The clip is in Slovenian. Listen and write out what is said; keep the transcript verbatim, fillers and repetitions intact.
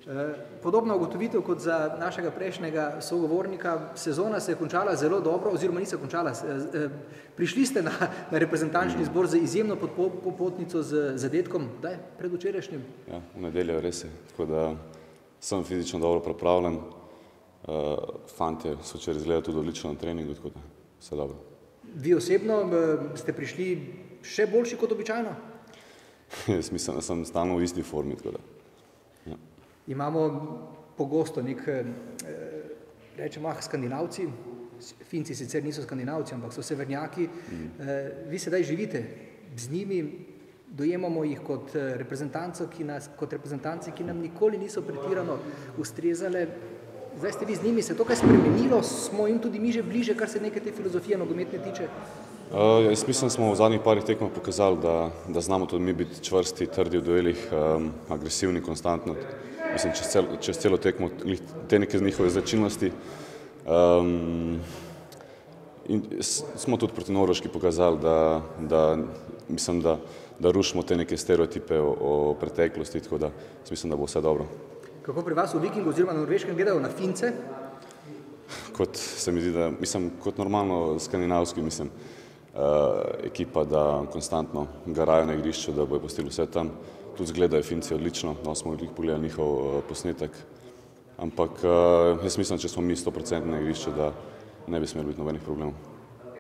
Podobna ugotovitev kot za našega prejšnjega sogovornika, sezona se je končala zelo dobro, oziroma ni se končala. Prišli ste na, na reprezentančni zbor z izjemno popotnico z zadetkom, daj, predvčerajšnjim. Ja, v nedeljo res je, tako da sem fizično dobro pripravljen. Fantje so včeraj izgledali tudi odlično na treningu, tako da vse dobro. Vi osebno ste prišli še boljši kot običajno? Jaz mislim, da sem stalno v isti formi, tako da. Ja. Imamo pogosto nek, rečemo, ah, Skandinavci, Finci sicer niso Skandinavci, ampak so severnjaki. Mm. Vi sedaj živite z njimi, dojemamo jih kot reprezentanco, ki nas, kot reprezentanci, ki nam nikoli niso pretirano ustrezale. Zdaj ste vi z njimi, se to kaj spremenilo, smo jim tudi mi že bliže, kar se neke te filozofije nogometne tiče? Uh, jaz mislim, da smo v zadnjih parih tekmah pokazali, da, da znamo tudi mi biti čvrsti, trdi v duelih, um, agresivni, konstantno. Mislim, čez, cel, čez celo tekmo te neke njihove značilnosti. Um, in smo tudi proti Norveški pokazali, da, da mislim, da, da rušimo te neke stereotipe o, o preteklosti, tako da mislim, da bo vse dobro. Kako pri vas v Vikingu oziroma na Norveškem gledajo na Fince? Kot se mi zdi, da mislim, kot normalno skandinavski, mislim, uh, ekipa, da konstantno garajo na igrišču, da bojo postili vse tam. Tudi zgledajo Finci odlično, da smo jih pogledali njihov uh, posnetek. Ampak uh, jaz mislim, če smo mi sto procentno na igrišču, da ne bi smeli biti nobenih problemov.